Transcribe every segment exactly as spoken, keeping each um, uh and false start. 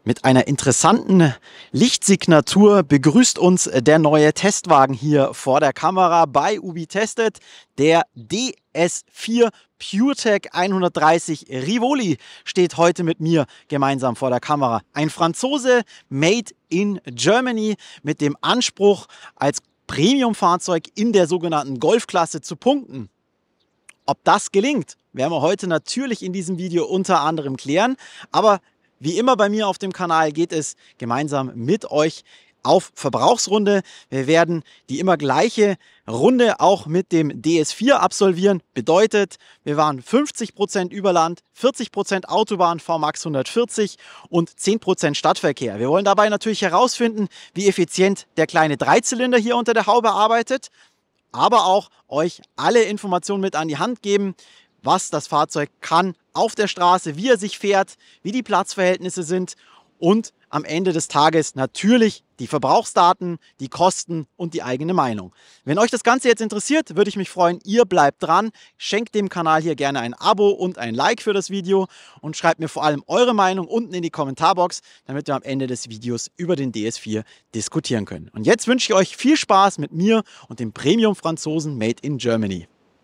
Mit einer interessanten Lichtsignatur begrüßt uns der neue Testwagen hier vor der Kamera bei Ubi Tested. Der D S vier PureTech hundertdreißig Rivoli steht heute mit mir gemeinsam vor der Kamera. Ein Franzose, made in Germany, mit dem Anspruch, als Premium-Fahrzeug in der sogenannten Golfklasse zu punkten. Ob das gelingt, werden wir heute natürlich in diesem Video unter anderem klären. Aber wie immer bei mir auf dem Kanal geht es gemeinsam mit euch auf Verbrauchsrunde. Wir werden die immer gleiche Runde auch mit dem D S vier absolvieren. Bedeutet, wir waren fünfzig Prozent Überland, vierzig Prozent Autobahn V Max hundertvierzig und zehn Prozent Stadtverkehr. Wir wollen dabei natürlich herausfinden, wie effizient der kleine Dreizylinder hier unter der Haube arbeitet, aber auch euch alle Informationen mit an die Hand geben, was das Fahrzeug kann auf der Straße, wie er sich fährt, wie die Platzverhältnisse sind und am Ende des Tages natürlich die Verbrauchsdaten, die Kosten und die eigene Meinung. Wenn euch das Ganze jetzt interessiert, würde ich mich freuen, ihr bleibt dran, schenkt dem Kanal hier gerne ein Abo und ein Like für das Video und schreibt mir vor allem eure Meinung unten in die Kommentarbox, damit wir am Ende des Videos über den D S vier diskutieren können. Und jetzt wünsche ich euch viel Spaß mit mir und dem Premium-Franzosen Made in Germany.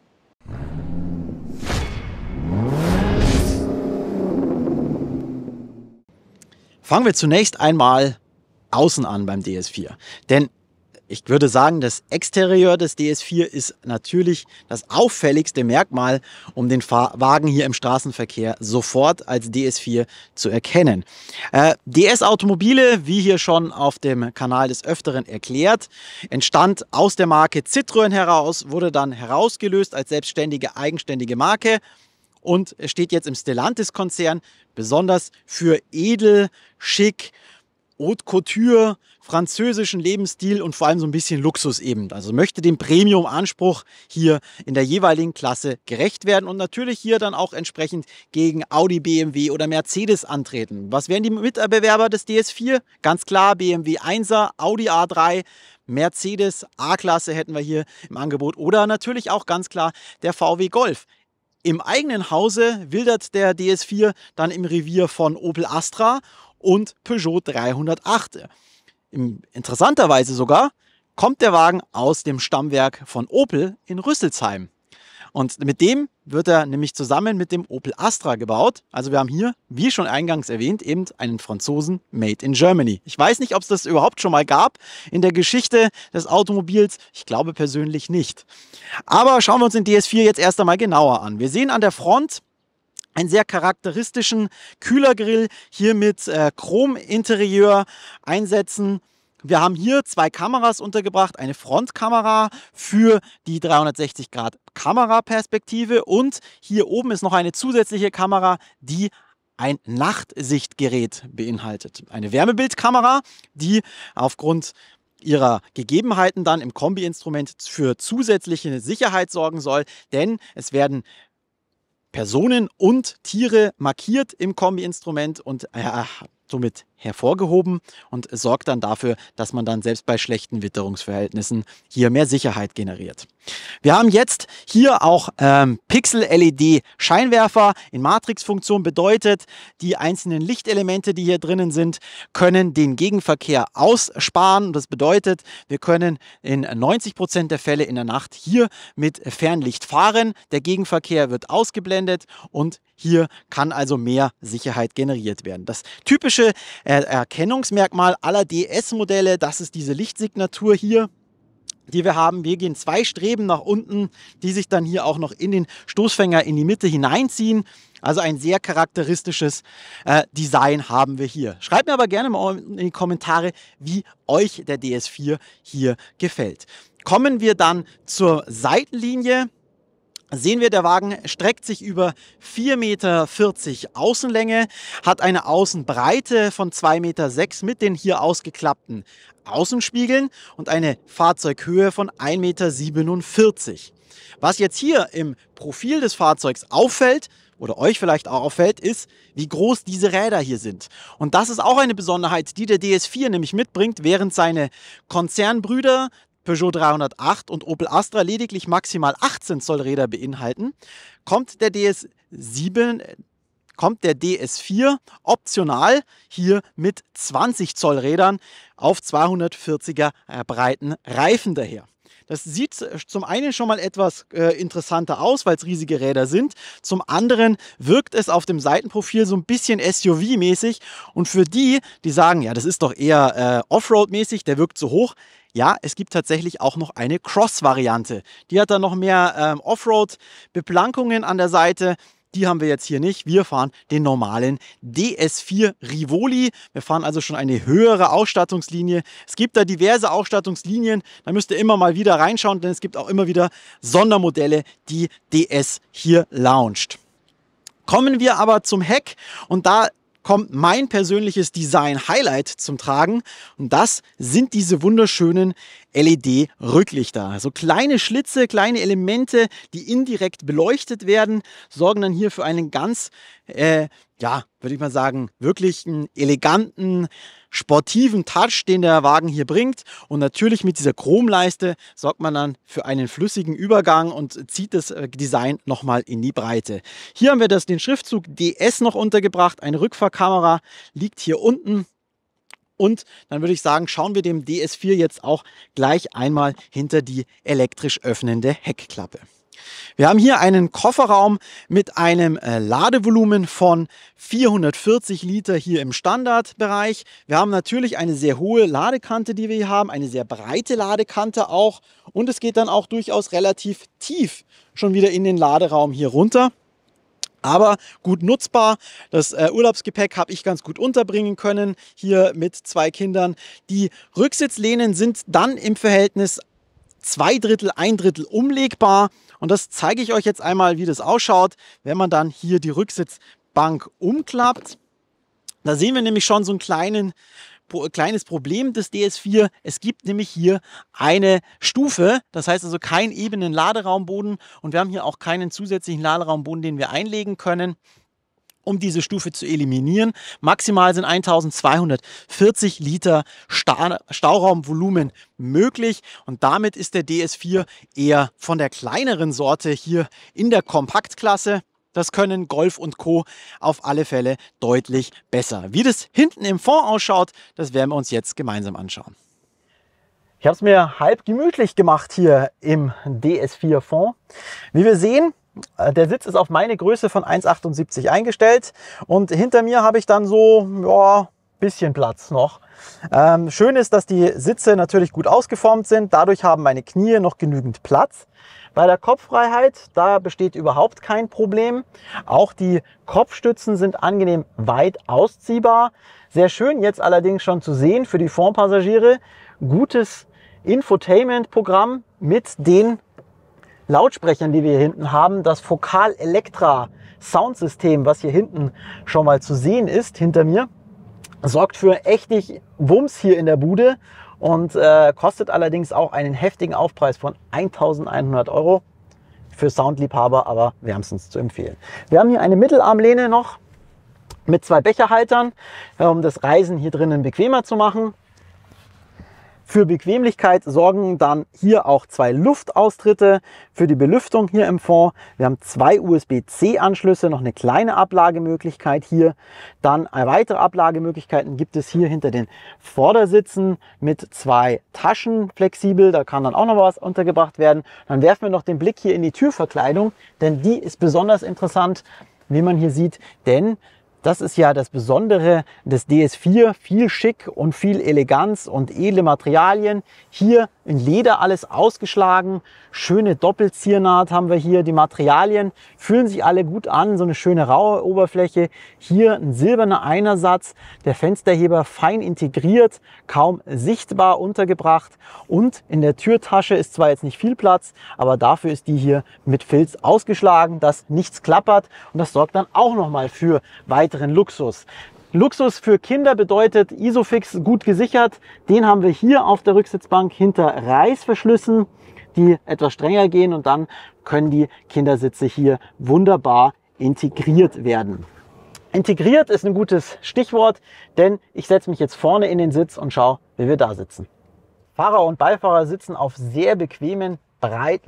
Fangen wir zunächst einmal außen an beim D S vier. Denn ich würde sagen, das Exterieur des D S vier ist natürlich das auffälligste Merkmal, um den Fahr Wagen hier im Straßenverkehr sofort als D S vier zu erkennen. Äh, D S-Automobile, wie hier schon auf dem Kanal des Öfteren erklärt, entstand aus der Marke Citroën heraus, wurde dann herausgelöst als selbstständige, eigenständige Marke und steht jetzt im Stellantis-Konzern besonders für edel, schick, Haute Couture, französischen Lebensstil und vor allem so ein bisschen Luxus eben. Also möchte dem Premium-Anspruch hier in der jeweiligen Klasse gerecht werden und natürlich hier dann auch entsprechend gegen Audi, B M W oder Mercedes antreten. Was wären die Mitbewerber des D S vier? Ganz klar B M W einser, Audi A drei, Mercedes A-Klasse hätten wir hier im Angebot oder natürlich auch ganz klar der V W Golf. Im eigenen Hause wildert der D S vier dann im Revier von Opel Astra und Peugeot dreihundertacht. Interessanterweise sogar kommt der Wagen aus dem Stammwerk von Opel in Rüsselsheim. Und mit dem wird er nämlich zusammen mit dem Opel Astra gebaut. Also wir haben hier, wie schon eingangs erwähnt, eben einen Franzosen made in Germany. Ich weiß nicht, ob es das überhaupt schon mal gab in der Geschichte des Automobils. Ich glaube persönlich nicht. Aber schauen wir uns den D S vier jetzt erst einmal genauer an. Wir sehen an der Front einen sehr charakteristischen Kühlergrill hier mit äh, Chrom-Interieur einsetzen. Wir haben hier zwei Kameras untergebracht, eine Frontkamera für die dreihundertsechzig Grad Kameraperspektive und hier oben ist noch eine zusätzliche Kamera, die ein Nachtsichtgerät beinhaltet. Eine Wärmebildkamera, die aufgrund ihrer Gegebenheiten dann im Kombi-Instrument für zusätzliche Sicherheit sorgen soll, denn es werden Personen und Tiere markiert im Kombi-Instrument und äh, somit hervorgehoben und sorgt dann dafür, dass man dann selbst bei schlechten Witterungsverhältnissen hier mehr Sicherheit generiert. Wir haben jetzt hier auch ähm, Pixel-L E D-Scheinwerfer in Matrix-Funktion, bedeutet, die einzelnen Lichtelemente, die hier drinnen sind, können den Gegenverkehr aussparen. Das bedeutet, wir können in neunzig Prozent der Fälle in der Nacht hier mit Fernlicht fahren. Der Gegenverkehr wird ausgeblendet und hier kann also mehr Sicherheit generiert werden. Das typische Erkennungsmerkmal aller D S-Modelle, das ist diese Lichtsignatur hier, die wir haben. Wir gehen zwei Streben nach unten, die sich dann hier auch noch in den Stoßfänger in die Mitte hineinziehen. Also ein sehr charakteristisches äh, Design haben wir hier. Schreibt mir aber gerne mal in die Kommentare, wie euch der D S vier hier gefällt. Kommen wir dann zur Seitenlinie. Sehen wir, der Wagen streckt sich über vier Meter vierzig Außenlänge, hat eine Außenbreite von zwei Meter sechs mit den hier ausgeklappten Außenspiegeln und eine Fahrzeughöhe von ein Meter siebenundvierzig. Was jetzt hier im Profil des Fahrzeugs auffällt, oder euch vielleicht auch auffällt, ist, wie groß diese Räder hier sind. Und das ist auch eine Besonderheit, die der D S vier nämlich mitbringt, während seine Konzernbrüder Peugeot dreihundertacht und Opel Astra lediglich maximal achtzehn Zoll Räder beinhalten, kommt der D S sieben kommt der D S vier optional hier mit zwanzig Zoll Rädern auf zweihundertvierziger breiten Reifen daher. Das sieht zum einen schon mal etwas äh, interessanter aus, weil es riesige Räder sind. Zum anderen wirkt es auf dem Seitenprofil so ein bisschen S U V-mäßig. Und für die, die sagen, ja, das ist doch eher äh, Offroad-mäßig, der wirkt so hoch. Ja, es gibt tatsächlich auch noch eine Cross-Variante. Die hat dann noch mehr ähm, Offroad-Beplankungen an der Seite. Die haben wir jetzt hier nicht. Wir fahren den normalen D S vier Rivoli. Wir fahren also schon eine höhere Ausstattungslinie. Es gibt da diverse Ausstattungslinien. Da müsst ihr immer mal wieder reinschauen, denn es gibt auch immer wieder Sondermodelle, die D S hier launcht. Kommen wir aber zum Heck und da kommt mein persönliches Design-Highlight zum Tragen und das sind diese wunderschönen L E D-Rücklichter. Also kleine Schlitze, kleine Elemente, die indirekt beleuchtet werden, sorgen dann hier für einen ganz, äh, ja, würde ich mal sagen, wirklich einen eleganten, sportiven Touch, den der Wagen hier bringt. Und natürlich mit dieser Chromleiste sorgt man dann für einen flüssigen Übergang und zieht das Design nochmal in die Breite. Hier haben wir das, den Schriftzug D S noch untergebracht. Eine Rückfahrkamera liegt hier unten. Und dann würde ich sagen, schauen wir dem D S vier jetzt auch gleich einmal hinter die elektrisch öffnende Heckklappe. Wir haben hier einen Kofferraum mit einem äh, Ladevolumen von vierhundertvierzig Liter hier im Standardbereich. Wir haben natürlich eine sehr hohe Ladekante, die wir hier haben, eine sehr breite Ladekante auch. Und es geht dann auch durchaus relativ tief schon wieder in den Laderaum hier runter. Aber gut nutzbar. Das äh, Urlaubsgepäck habe ich ganz gut unterbringen können, hier mit zwei Kindern. Die Rücksitzlehnen sind dann im Verhältnis zwei Drittel, ein Drittel umlegbar. Und das zeige ich euch jetzt einmal, wie das ausschaut, wenn man dann hier die Rücksitzbank umklappt. Da sehen wir nämlich schon so ein kleinen, kleines Problem des D S vier. Es gibt nämlich hier eine Stufe, das heißt also keinen ebenen Laderaumboden und wir haben hier auch keinen zusätzlichen Laderaumboden, den wir einlegen können, um diese Stufe zu eliminieren. Maximal sind eintausendzweihundertvierzig Liter Sta Stauraumvolumen möglich und damit ist der D S vier eher von der kleineren Sorte hier in der Kompaktklasse. Das können Golf und Co. auf alle Fälle deutlich besser. Wie das hinten im Fond ausschaut, das werden wir uns jetzt gemeinsam anschauen. Ich habe es mir halb gemütlich gemacht hier im D S vier Fond. Wie wir sehen, der Sitz ist auf meine Größe von eins Komma achtundsiebzig eingestellt und hinter mir habe ich dann so ja, bisschen Platz noch. Ähm, schön ist, dass die Sitze natürlich gut ausgeformt sind. Dadurch haben meine Knie noch genügend Platz. Bei der Kopffreiheit, da besteht überhaupt kein Problem. Auch die Kopfstützen sind angenehm weit ausziehbar. Sehr schön jetzt allerdings schon zu sehen für die Fondpassagiere. Gutes Infotainment-Programm mit den Lautsprechern, die wir hier hinten haben. Das Focal Electra Soundsystem, was hier hinten schon mal zu sehen ist, hinter mir, sorgt für echtig Wumms hier in der Bude und äh, kostet allerdings auch einen heftigen Aufpreis von eintausendeinhundert Euro für Soundliebhaber, aber wärmstens zu empfehlen. Wir haben hier eine Mittelarmlehne noch mit zwei Becherhaltern, um das Reisen hier drinnen bequemer zu machen. Für Bequemlichkeit sorgen dann hier auch zwei Luftaustritte für die Belüftung hier im Fond. Wir haben zwei U S B C Anschlüsse, noch eine kleine Ablagemöglichkeit hier. Dann weitere Ablagemöglichkeiten gibt es hier hinter den Vordersitzen mit zwei Taschen flexibel. Da kann dann auch noch was untergebracht werden. Dann werfen wir noch den Blick hier in die Türverkleidung, denn die ist besonders interessant, wie man hier sieht, denn das ist ja das Besondere des D S vier, viel Schick und viel Eleganz und edle Materialien. Hier in Leder alles ausgeschlagen, schöne Doppelziernaht haben wir hier. Die Materialien fühlen sich alle gut an, so eine schöne raue Oberfläche. Hier ein silberner Einersatz, der Fensterheber fein integriert, kaum sichtbar untergebracht. Und in der Türtasche ist zwar jetzt nicht viel Platz, aber dafür ist die hier mit Filz ausgeschlagen, dass nichts klappert. Und das sorgt dann auch nochmal für weitere Luxus. Luxus für Kinder bedeutet Isofix gut gesichert. Den haben wir hier auf der Rücksitzbank hinter Reißverschlüssen, die etwas strenger gehen und dann können die Kindersitze hier wunderbar integriert werden. Integriert ist ein gutes Stichwort, denn ich setze mich jetzt vorne in den Sitz und schaue, wie wir da sitzen. Fahrer und Beifahrer sitzen auf sehr bequemen, breiten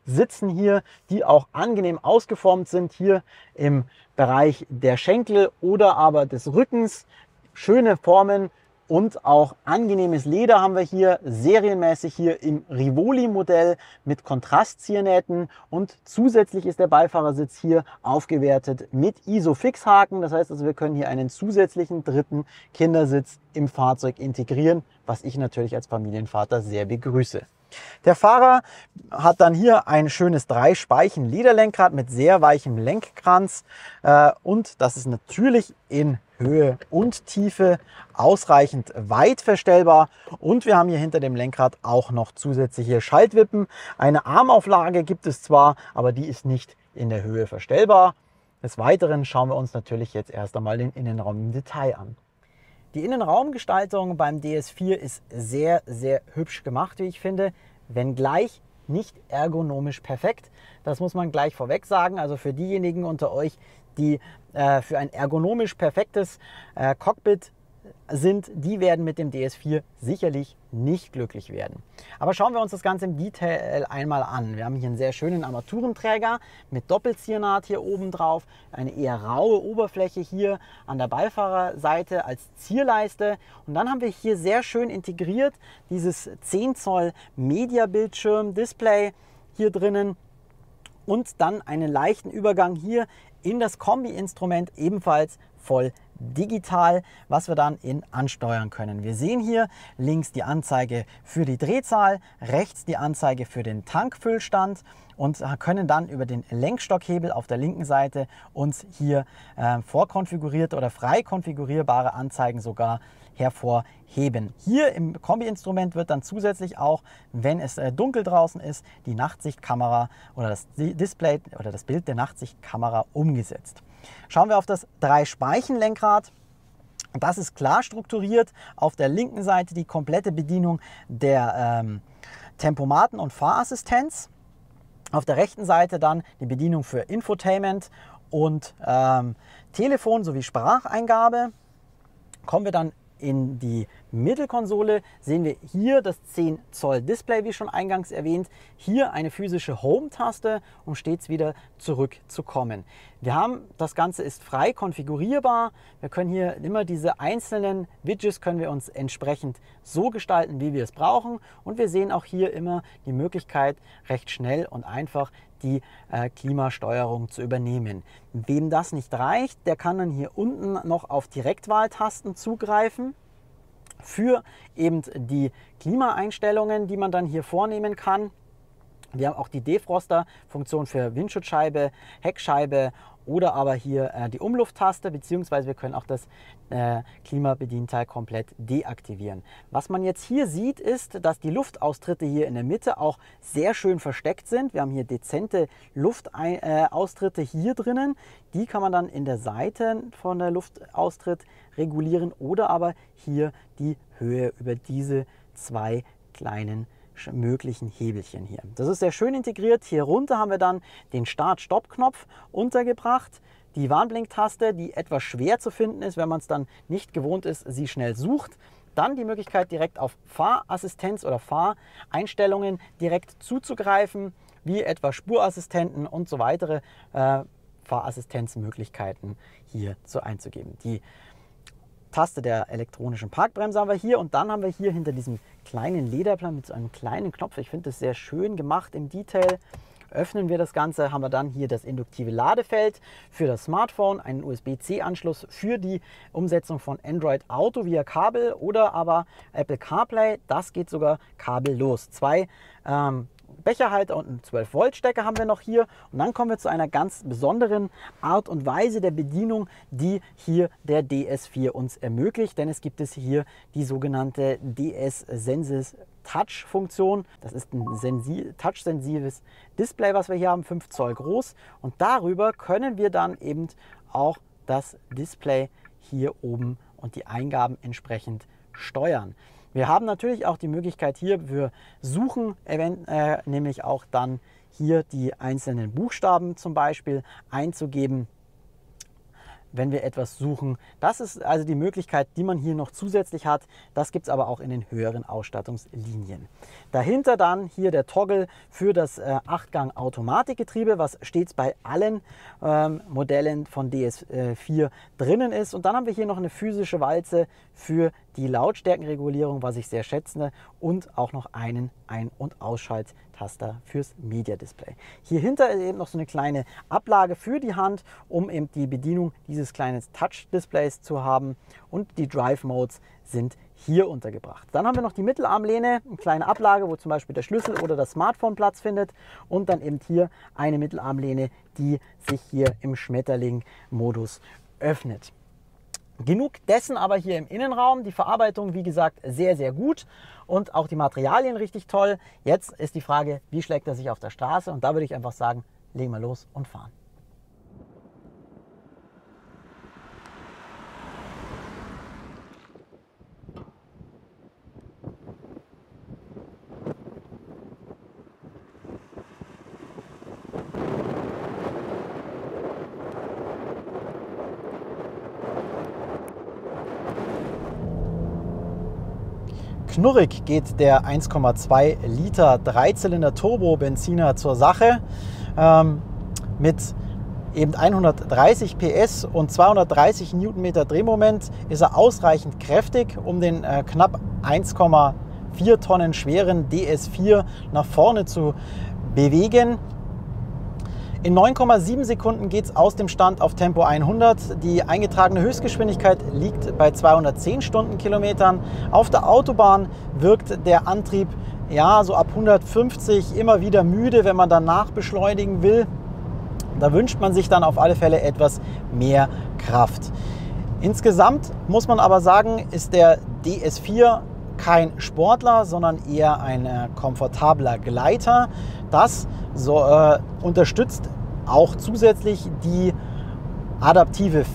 Sitzen hier, die auch angenehm ausgeformt sind, hier im Bereich der Schenkel oder aber des Rückens. Schöne Formen und auch angenehmes Leder haben wir hier, serienmäßig hier im Rivoli-Modell mit Kontrastziernähten, und zusätzlich ist der Beifahrersitz hier aufgewertet mit Isofix-Haken. Das heißt also, wir können hier einen zusätzlichen dritten Kindersitz im Fahrzeug integrieren, was ich natürlich als Familienvater sehr begrüße. Der Fahrer hat dann hier ein schönes Drei-Speichen-Lederlenkrad mit sehr weichem Lenkkranz äh, und das ist natürlich in Höhe und Tiefe ausreichend weit verstellbar, und wir haben hier hinter dem Lenkrad auch noch zusätzliche Schaltwippen. Eine Armauflage gibt es zwar, aber die ist nicht in der Höhe verstellbar. Des Weiteren schauen wir uns natürlich jetzt erst einmal den Innenraum im Detail an. Die Innenraumgestaltung beim D S vier ist sehr, sehr hübsch gemacht, wie ich finde, wenngleich nicht ergonomisch perfekt. Das muss man gleich vorweg sagen. Also für diejenigen unter euch, die äh, für ein ergonomisch perfektes äh, Cockpit sind, die werden mit dem D S vier sicherlich nicht glücklich werden. Aber schauen wir uns das Ganze im Detail einmal an. Wir haben hier einen sehr schönen Armaturenträger mit Doppelziernaht hier oben drauf, eine eher raue Oberfläche hier an der Beifahrerseite als Zierleiste, und dann haben wir hier sehr schön integriert dieses zehn Zoll Media-Bildschirm Display hier drinnen und dann einen leichten Übergang hier in das Kombi-Instrument, ebenfalls voll digital, was wir dann in ansteuern können. Wir sehen hier links die Anzeige für die Drehzahl, rechts die Anzeige für den Tankfüllstand und können dann über den Lenkstockhebel auf der linken Seite uns hier äh, vorkonfigurierte oder frei konfigurierbare Anzeigen sogar hervorheben. Hier im Kombi-Instrument wird dann zusätzlich auch, wenn es äh, dunkel draußen ist, die Nachtsichtkamera oder das Display oder das Bild der Nachtsichtkamera umgesetzt. Schauen wir auf das Drei-Speichen-Lenkrad. Das ist klar strukturiert. Auf der linken Seite die komplette Bedienung der ähm, Tempomaten und Fahrassistenz. Auf der rechten Seite dann die Bedienung für Infotainment und ähm, Telefon sowie Spracheingabe. Kommen wir dann in die Mittelkonsole, sehen wir hier das zehn Zoll Display, wie schon eingangs erwähnt. Hier eine physische Home-Taste, um stets wieder zurückzukommen. Wir haben, das Ganze ist frei konfigurierbar. Wir können hier immer diese einzelnen Widgets können wir uns entsprechend so gestalten, wie wir es brauchen. Und wir sehen auch hier immer die Möglichkeit, recht schnell und einfach die äh, Klimasteuerung zu übernehmen. Wem das nicht reicht, der kann dann hier unten noch auf Direktwahltasten zugreifen für eben die Klimaeinstellungen, die man dann hier vornehmen kann. Wir haben auch die Defroster-Funktion für Windschutzscheibe, Heckscheibe oder aber hier äh, die Umlufttaste, beziehungsweise wir können auch das äh, Klimabedienteil komplett deaktivieren. Was man jetzt hier sieht, ist, dass die Luftaustritte hier in der Mitte auch sehr schön versteckt sind. Wir haben hier dezente Luftaustritte äh, hier drinnen. Die kann man dann in der Seite von der Luftaustritt regulieren oder aber hier die Höhe über diese zwei kleinen möglichen Hebelchen hier. Das ist sehr schön integriert. Hier runter haben wir dann den Start-Stopp-Knopf untergebracht, die Warnblinktaste, die etwas schwer zu finden ist, wenn man es dann nicht gewohnt ist, sie schnell sucht. Dann die Möglichkeit, direkt auf Fahrassistenz oder Fahreinstellungen direkt zuzugreifen, wie etwa Spurassistenten und so weitere äh, Fahrassistenzmöglichkeiten hier so einzugeben. Die Taste der elektronischen Parkbremse haben wir hier, und dann haben wir hier hinter diesem kleinen Lederplan mit so einem kleinen Knopf, ich finde das sehr schön gemacht im Detail, öffnen wir das Ganze, haben wir dann hier das induktive Ladefeld für das Smartphone, einen U S B C Anschluss für die Umsetzung von Android Auto via Kabel oder aber Apple CarPlay, das geht sogar kabellos. Zwei ähm, Becherhalter und einen zwölf Volt Stecker haben wir noch hier, und dann kommen wir zu einer ganz besonderen Art und Weise der Bedienung, die hier der D S vier uns ermöglicht, denn es gibt es hier die sogenannte D S Senses Touch Funktion. Das ist ein touch-sensitives Display, was wir hier haben, fünf Zoll groß, und darüber können wir dann eben auch das Display hier oben und die Eingaben entsprechend steuern. Wir haben natürlich auch die Möglichkeit hier für Suchen, äh, nämlich auch dann hier die einzelnen Buchstaben zum Beispiel einzugeben. wenn wir etwas suchen. Das ist also die Möglichkeit, die man hier noch zusätzlich hat. Das gibt es aber auch in den höheren Ausstattungslinien. Dahinter dann hier der Toggle für das äh, acht Gang Automatikgetriebe, was stets bei allen ähm, Modellen von D S vier drinnen ist. Und dann haben wir hier noch eine physische Walze für die Lautstärkenregulierung, was ich sehr schätze, und auch noch einen Ein- und Ausschalttaster fürs Media Display. Hier hinter ist eben noch so eine kleine Ablage für die Hand, um eben die Bedienung dieses kleinen Touch-Displays zu haben, und die Drive Modes sind hier untergebracht. Dann haben wir noch die Mittelarmlehne, eine kleine Ablage, wo zum Beispiel der Schlüssel oder das Smartphone Platz findet, und dann eben hier eine Mittelarmlehne, die sich hier im Schmetterling-Modus öffnet. Genug dessen aber hier im Innenraum. Die Verarbeitung, wie gesagt, sehr, sehr gut und auch die Materialien richtig toll. Jetzt ist die Frage, wie schlägt er sich auf der Straße? Und da würde ich einfach sagen, legen wir los und fahren. Knurrig geht der eins Komma zwei Liter Dreizylinder Turbo-Benziner zur Sache. Ähm, mit eben hundertdreißig P S und zweihundertdreißig Newtonmeter Drehmoment ist er ausreichend kräftig, um den äh, knapp eins Komma vier Tonnen schweren D S vier nach vorne zu bewegen. In neun Komma sieben Sekunden geht es aus dem Stand auf Tempo hundert. Die eingetragene Höchstgeschwindigkeit liegt bei zweihundertzehn Stundenkilometern. Auf der Autobahn wirkt der Antrieb ja so ab hundertfünfzig immer wieder müde, wenn man dann nachbeschleunigen will. Da wünscht man sich dann auf alle Fälle etwas mehr Kraft. Insgesamt muss man aber sagen, ist der D S vier kein Sportler, sondern eher ein äh, komfortabler Gleiter. Das so, äh, unterstützt auch zusätzlich die adaptive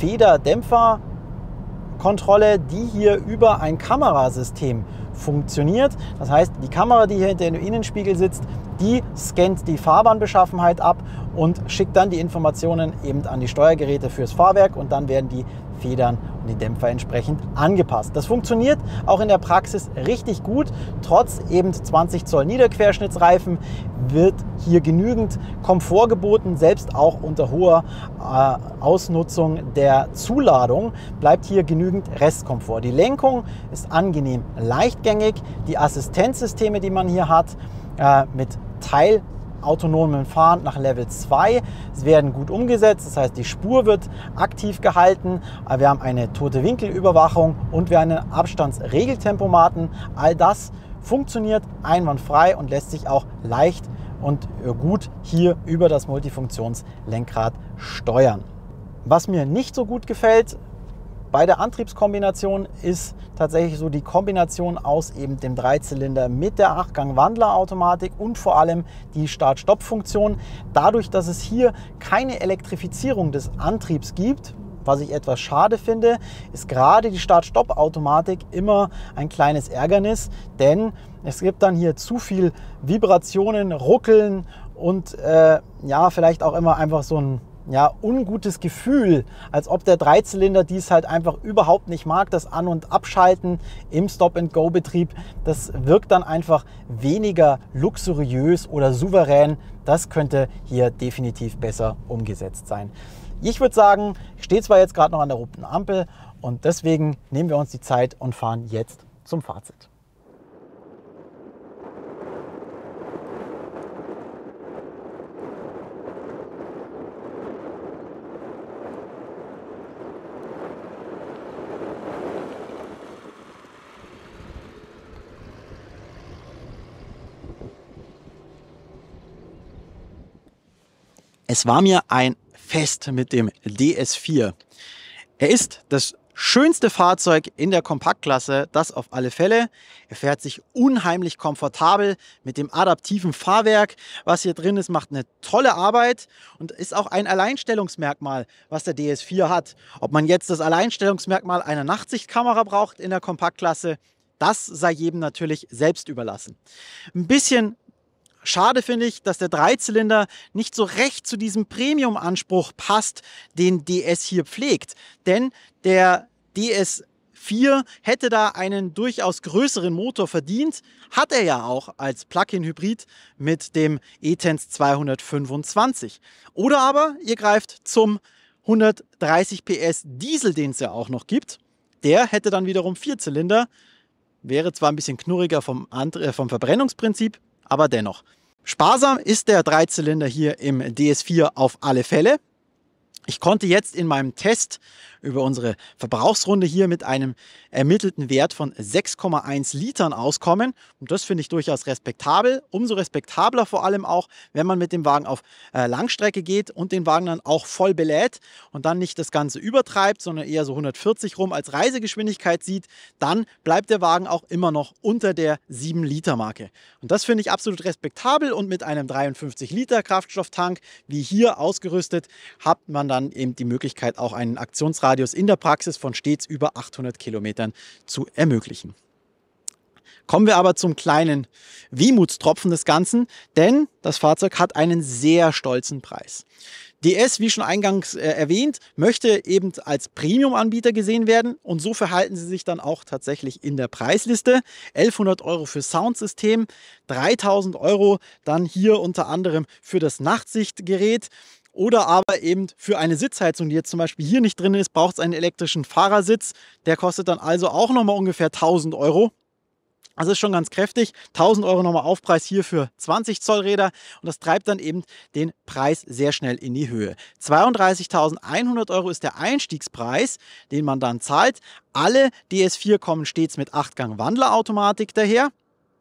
Federdämpferkontrolle, die hier über ein Kamerasystem funktioniert. Das heißt, die Kamera, die hier hinter dem Innenspiegel sitzt, die scannt die Fahrbahnbeschaffenheit ab und schickt dann die Informationen eben an die Steuergeräte fürs Fahrwerk, und dann werden die Federn und die Dämpfer entsprechend angepasst. Das funktioniert auch in der Praxis richtig gut. Trotz eben zwanzig Zoll Niederquerschnittsreifen wird hier genügend Komfort geboten. Selbst auch unter hoher äh, Ausnutzung der Zuladung bleibt hier genügend Restkomfort. Die Lenkung ist angenehm leichtgängig. Die Assistenzsysteme, die man hier hat, äh, mit Teil autonomen Fahren nach Level zwei. Es werden gut umgesetzt, das heißt, die Spur wird aktiv gehalten. Wir haben eine tote Winkelüberwachung und wir haben einen Abstandsregeltempomaten. All das funktioniert einwandfrei und lässt sich auch leicht und gut hier über das Multifunktionslenkrad steuern. Was mir nicht so gut gefällt bei der Antriebskombination ist tatsächlich so die Kombination aus eben dem Dreizylinder mit der acht Gang Wandlerautomatik und vor allem die Start-Stopp-Funktion. Dadurch, dass es hier keine Elektrifizierung des Antriebs gibt, was ich etwas schade finde, ist gerade die Start-Stopp-Automatik immer ein kleines Ärgernis, denn es gibt dann hier zu viel Vibrationen, Ruckeln und äh, ja, vielleicht auch immer einfach so ein ja, ungutes Gefühl, als ob der Dreizylinder dies halt einfach überhaupt nicht mag. Das An- und Abschalten im Stop-and-Go-Betrieb, das wirkt dann einfach weniger luxuriös oder souverän. Das könnte hier definitiv besser umgesetzt sein. Ich würde sagen, ich stehe zwar jetzt gerade noch an der roten Ampel und deswegen nehmen wir uns die Zeit und fahren jetzt zum Fazit. Es war mir ein Fest mit dem D S vier. Er ist das schönste Fahrzeug in der Kompaktklasse, das auf alle Fälle. Er fährt sich unheimlich komfortabel mit dem adaptiven Fahrwerk. Was hier drin ist, macht eine tolle Arbeit und ist auch ein Alleinstellungsmerkmal, was der D S vier hat. Ob man jetzt das Alleinstellungsmerkmal einer Nachtsichtkamera braucht in der Kompaktklasse, das sei jedem natürlich selbst überlassen. Ein bisschen schade finde ich, dass der Dreizylinder nicht so recht zu diesem Premium-Anspruch passt, den D S hier pflegt. Denn der D S vier hätte da einen durchaus größeren Motor verdient, hat er ja auch als Plug-in-Hybrid mit dem E-Tense zweihundertfünfundzwanzig. Oder aber ihr greift zum hundertdreißig P S Diesel, den es ja auch noch gibt. Der hätte dann wiederum vier Zylinder, wäre zwar ein bisschen knurriger vom, äh, vom Verbrennungsprinzip, aber dennoch. Sparsam ist der Dreizylinder hier im D S vier auf alle Fälle. Ich konnte jetzt in meinem Test über unsere Verbrauchsrunde hier mit einem ermittelten Wert von sechs Komma eins Litern auskommen. Und das finde ich durchaus respektabel. Umso respektabler vor allem auch, wenn man mit dem Wagen auf äh, Langstrecke geht und den Wagen dann auch voll belädt und dann nicht das Ganze übertreibt, sondern eher so hundertvierzig rum als Reisegeschwindigkeit sieht, dann bleibt der Wagen auch immer noch unter der sieben Liter Marke. Und das finde ich absolut respektabel, und mit einem dreiundfünfzig Liter Kraftstofftank wie hier ausgerüstet, hat man dann eben die Möglichkeit, auch einen Aktionsradius in der Praxis von stets über achthundert Kilometern zu ermöglichen. Kommen wir aber zum kleinen Wehmutstropfen des Ganzen, denn das Fahrzeug hat einen sehr stolzen Preis. D S, wie schon eingangs äh, erwähnt, möchte eben als Premium-Anbieter gesehen werden, und so verhalten sie sich dann auch tatsächlich in der Preisliste. elfhundert Euro für Soundsystem, dreitausend Euro dann hier unter anderem für das Nachtsichtgerät. Oder aber eben für eine Sitzheizung, die jetzt zum Beispiel hier nicht drin ist, braucht es einen elektrischen Fahrersitz. Der kostet dann also auch nochmal ungefähr tausend Euro. Also ist schon ganz kräftig. tausend Euro nochmal Aufpreis hier für zwanzig Zoll Räder. Und das treibt dann eben den Preis sehr schnell in die Höhe. zweiunddreißigtausendeinhundert Euro ist der Einstiegspreis, den man dann zahlt. Alle D S vier kommen stets mit acht Gang Wandlerautomatik daher.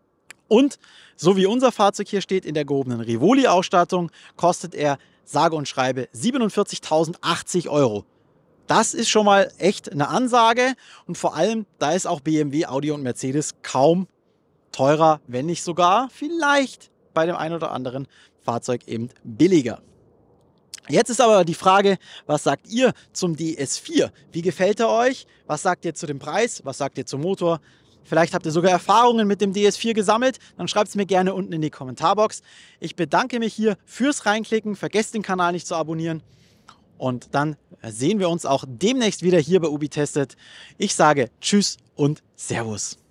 Und so wie unser Fahrzeug hier steht, in der gehobenen Rivoli-Ausstattung, kostet er sage und schreibe siebenundvierzigtausendachtzig Euro. Das ist schon mal echt eine Ansage, und vor allem, da ist auch B M W, Audi und Mercedes kaum teurer, wenn nicht sogar vielleicht bei dem einen oder anderen Fahrzeug eben billiger. Jetzt ist aber die Frage, was sagt ihr zum D S vier? Wie gefällt er euch? Was sagt ihr zu dem Preis? Was sagt ihr zum Motor? Vielleicht habt ihr sogar Erfahrungen mit dem D S vier gesammelt, dann schreibt es mir gerne unten in die Kommentarbox. Ich bedanke mich hier fürs Reinklicken, vergesst den Kanal nicht zu abonnieren, und dann sehen wir uns auch demnächst wieder hier bei Ubi Testet. Ich sage Tschüss und Servus.